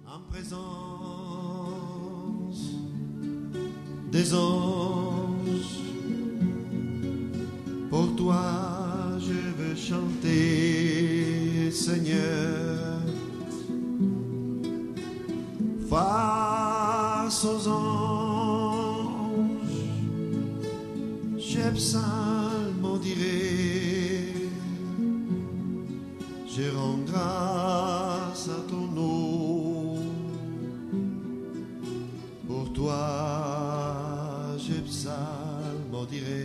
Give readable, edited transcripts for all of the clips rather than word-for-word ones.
en présence des anges. Pour toi je veux chanter, Seigneur, face aux anges. J'ai psalmodié, je rends grâce à ton nom. Pour toi je psalmodié.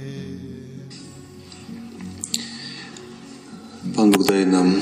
Pan Bóg daje nam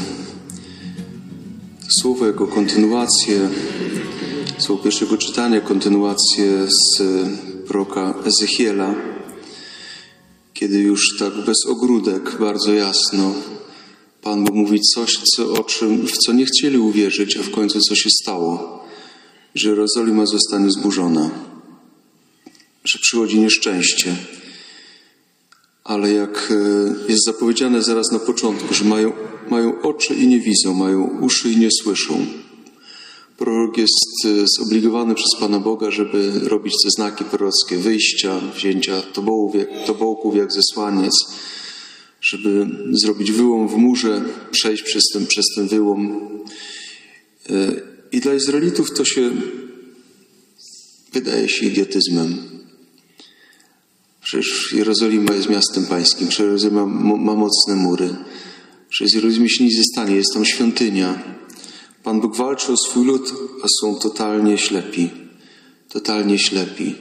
słowo jako kontynuację, słowo pierwszego czytania, kontynuację z proroka Ezechiela, kiedy już tak bez ogródek, bardzo jasno Pan Bóg mówi coś, w co nie chcieli uwierzyć, a w końcu co się stało, że Jerozolima zostanie zburzona, że przychodzi nieszczęście. Ale jak jest zapowiedziane zaraz na początku, że mają oczy i nie widzą, mają uszy i nie słyszą. Prorok jest zobligowany przez Pana Boga, żeby robić te znaki prorockie wyjścia, wzięcia tobołków jak zesłaniec, żeby zrobić wyłom w murze, przejść przez ten wyłom. I dla Izraelitów to się wydaje się idiotyzmem. Przecież Jerozolima jest miastem pańskim, przecież Jerozolima ma mocne mury, przecież Jerozolimie się nic nie stanie, jest tam świątynia. Pan Bóg walczy o swój lud, a są totalnie ślepi. Totalnie ślepi.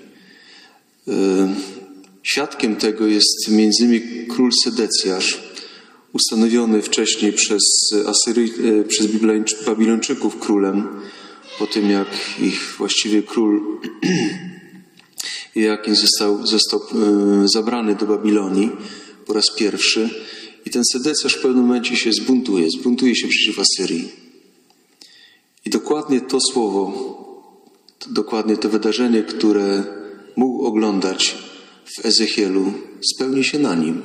Świadkiem tego jest między innymi król Sedecjasz, ustanowiony wcześniej przez Babilończyków królem, po tym jak ich właściwie król Joakim został zabrany do Babilonii po raz pierwszy. I ten Sedecjasz w pewnym momencie się zbuntuje się przeciw Asyrii. I dokładnie to słowo, dokładnie to wydarzenie, które mógł oglądać w Ezechielu, spełni się na nim.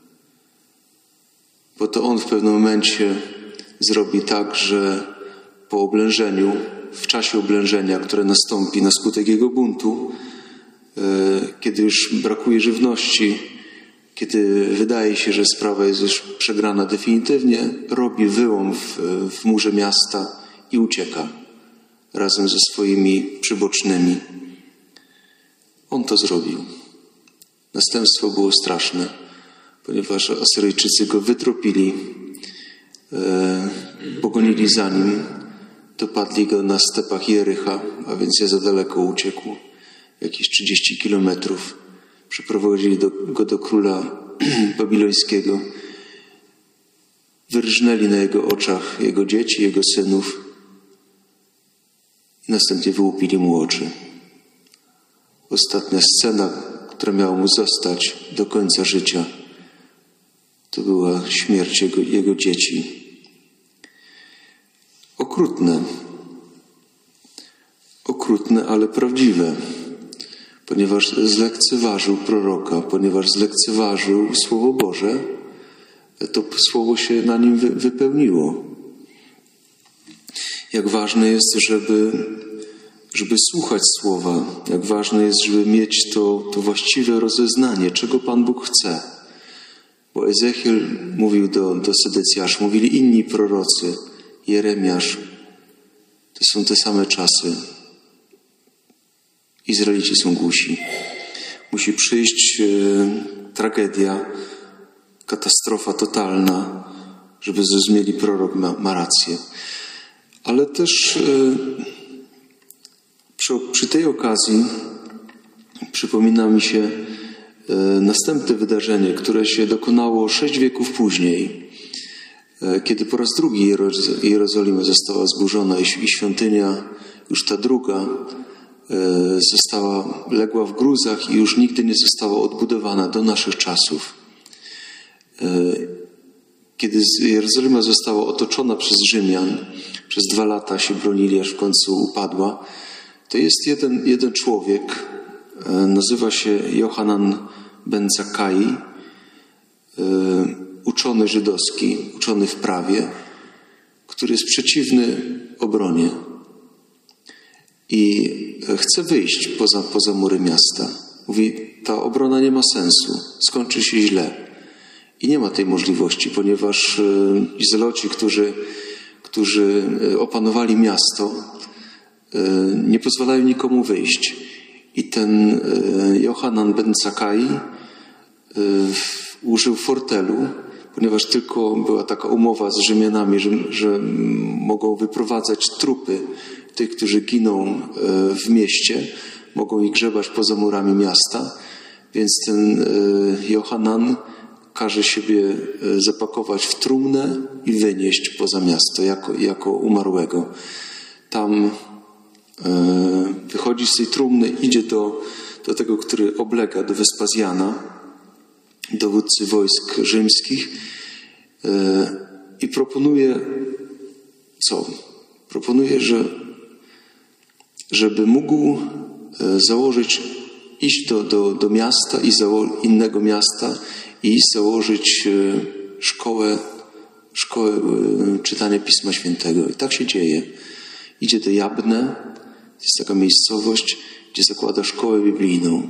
Bo to on w pewnym momencie zrobi tak, że po oblężeniu, w czasie oblężenia, które nastąpi na skutek jego buntu, kiedy już brakuje żywności, kiedy wydaje się, że sprawa jest już przegrana definitywnie, robi wyłom w murze miasta i ucieka razem ze swoimi przybocznymi. On to zrobił. Następstwo było straszne, ponieważ Asyryjczycy go wytropili, pogonili za nim, dopadli go na stepach Jericha, a więc za daleko uciekł, jakieś 30 kilometrów. Przyprowadzili go do króla babilońskiego. Wyrżnęli na jego oczach jego dzieci, jego synów i następnie wyłupili mu oczy. Ostatnia scena, która miała mu zostać do końca życia, to była śmierć jego dzieci. Okrutne, ale prawdziwe, ponieważ zlekceważył proroka, ponieważ zlekceważył Słowo Boże, to Słowo się na nim wypełniło. Jak ważne jest, żeby słuchać Słowa, jak ważne jest, żeby mieć to właściwe rozeznanie, czego Pan Bóg chce. Bo Ezechiel mówił do Sedecjasza, mówili inni prorocy, Jeremiasz, to są te same czasy. Izraelici są głusi. Musi przyjść tragedia, katastrofa totalna, żeby zrozumieli, prorok ma rację. Ale też przy tej okazji przypomina mi się następne wydarzenie, które się dokonało 6 wieków później, kiedy po raz drugi Jerozolima została zburzona i świątynia, już ta druga, legła w gruzach i już nigdy nie została odbudowana do naszych czasów. Kiedy Jerozolima została otoczona przez Rzymian, przez 2 lata się bronili, aż w końcu upadła, to jest jeden człowiek, nazywa się Johanan ben Zakkai, uczony żydowski, uczony w prawie, który jest przeciwny obronie. i chce wyjść poza mury miasta. Mówi, ta obrona nie ma sensu, skończy się źle. I nie ma tej możliwości, ponieważ Izraelici, którzy opanowali miasto, nie pozwalają nikomu wyjść. I ten Johanan ben Zakkai użył fortelu, ponieważ tylko była taka umowa z Rzymianami, że mogą wyprowadzać trupy tych, którzy giną w mieście, mogą ich grzebać poza murami miasta, więc ten Johanan każe siebie zapakować w trumnę i wynieść poza miasto jako umarłego. Tam wychodzi z tej trumny, idzie do tego, który oblega, do Wespazjana, dowódcy wojsk rzymskich, i proponuje co? Proponuje, żeby mógł iść do miasta innego miasta i założyć szkołę czytania Pisma Świętego. I tak się dzieje. Idzie do Jabne, to jest taka miejscowość, gdzie zakłada szkołę biblijną.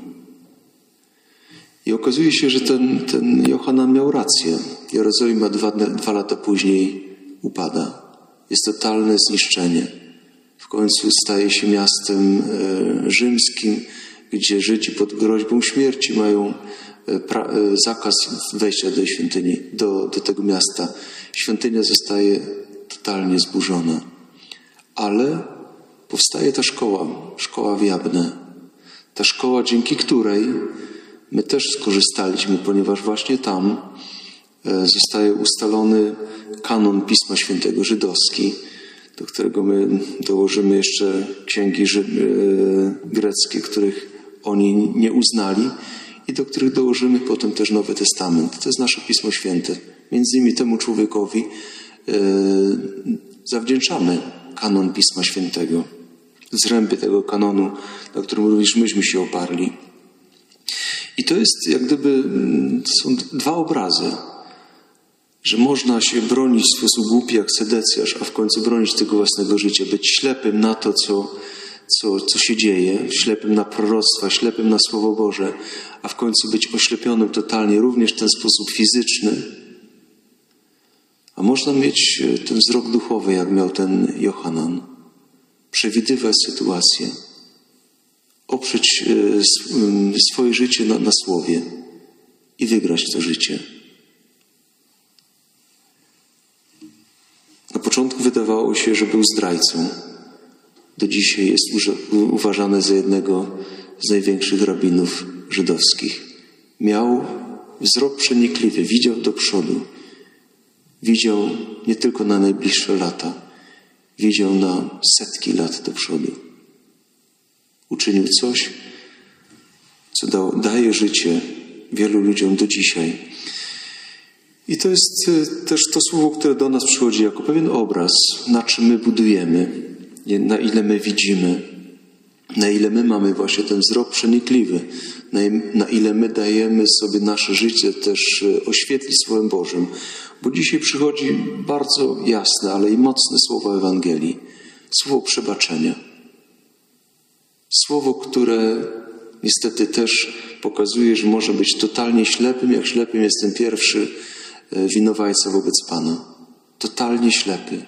I okazuje się, że ten Johanan miał rację. Jerozolima 2 lata później upada. Jest totalne zniszczenie. W końcu staje się miastem rzymskim, gdzie Żydzi pod groźbą śmierci mają zakaz wejścia do świątyni, do tego miasta. Świątynia zostaje totalnie zburzona. Ale powstaje ta szkoła w Jabne. Ta szkoła, dzięki której my też skorzystaliśmy, ponieważ właśnie tam zostaje ustalony kanon Pisma Świętego żydowski, do którego my dołożymy jeszcze księgi greckie, których oni nie uznali i do których dołożymy potem też Nowy Testament. To jest nasze Pismo Święte. Między innymi temu człowiekowi zawdzięczamy kanon Pisma Świętego. Zręby tego kanonu, na którym również myśmy się oparli. I to jest jak gdyby, są 2 obrazy, że można się bronić w sposób głupi jak Sedecjasz, a w końcu bronić tego własnego życia, być ślepym na to, co się dzieje, ślepym na proroctwa, ślepym na Słowo Boże, a w końcu być oślepionym totalnie również w ten sposób fizyczny. A można mieć ten wzrok duchowy, jak miał ten Johanan, przewidywać sytuację, oprzeć swoje życie na słowie i wygrać to życie. Na początku wydawało się, że był zdrajcą. Do dzisiaj jest uważany za jednego z największych rabinów żydowskich. Miał wzrok przenikliwy, widział do przodu. Widział nie tylko na najbliższe lata, widział na setki lat do przodu. Uczynił coś, co daje życie wielu ludziom do dzisiaj. I to jest też to słowo, które do nas przychodzi jako pewien obraz, na czym my budujemy, na ile my widzimy, na ile my mamy właśnie ten wzrok przenikliwy, na ile my dajemy sobie nasze życie też oświetlić Słowem Bożym. Bo dzisiaj przychodzi bardzo jasne, ale i mocne słowo Ewangelii. Słowo przebaczenia. Słowo, które niestety też pokazuje, że może być totalnie ślepym, jak ślepym jest ten pierwszy winowajca wobec Pana. Totalnie ślepy.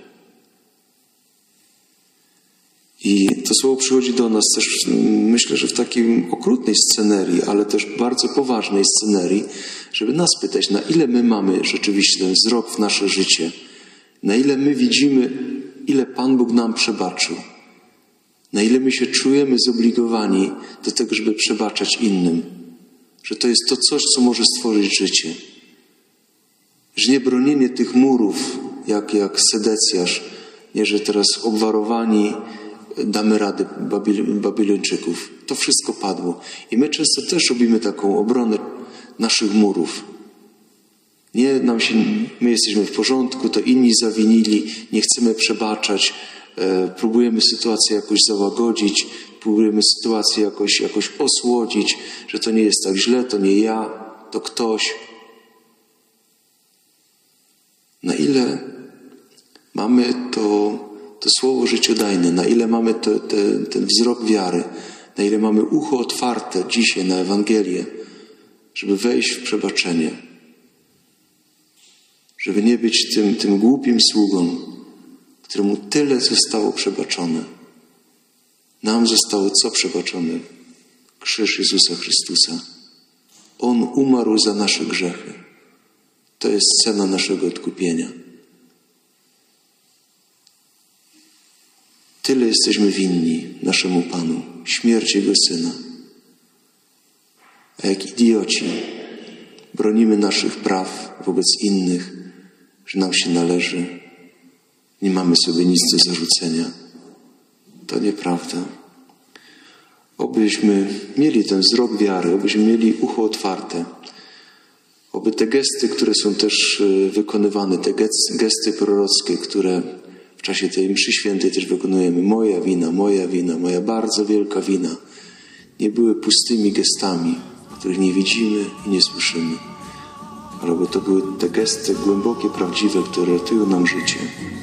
I to słowo przychodzi do nas też, myślę, że w takiej okrutnej scenerii, ale też bardzo poważnej scenerii, żeby nas pytać, na ile my mamy rzeczywiście ten wzrok w nasze życie, na ile my widzimy, ile Pan Bóg nam przebaczył, na ile my się czujemy zobligowani do tego, żeby przebaczać innym, że to jest to coś, co może stworzyć życie. Że nie bronienie tych murów, jak Sedecjasz, nie, że teraz obwarowani damy radę Babilończyków. To wszystko padło. I my często też robimy taką obronę naszych murów. Nie, my jesteśmy w porządku, to inni zawinili, nie chcemy przebaczać, próbujemy sytuację jakoś załagodzić, próbujemy sytuację jakoś osłodzić, że to nie jest tak źle, to nie ja, to ktoś. Na ile mamy to słowo życiodajne, na ile mamy ten wzrok wiary, na ile mamy ucho otwarte dzisiaj na Ewangelię, żeby wejść w przebaczenie, żeby nie być tym głupim sługą, któremu tyle zostało przebaczone. Nam zostało co przebaczone? Krzyż Jezusa Chrystusa. On umarł za nasze grzechy. To jest cena naszego odkupienia. Tyle jesteśmy winni naszemu Panu, śmierci Jego Syna. A jak idioci bronimy naszych praw wobec innych, że nam się należy, nie mamy sobie nic do zarzucenia. To nieprawda. Obyśmy mieli ten wzrok wiary, obyśmy mieli ucho otwarte. Oby te gesty, które są też wykonywane, te gesty prorockie, które w czasie tej mszy świętej też wykonujemy, moja wina, moja bardzo wielka wina, nie były pustymi gestami, których nie widzimy i nie słyszymy, ale by to były te gesty głębokie, prawdziwe, które ratują nam życie.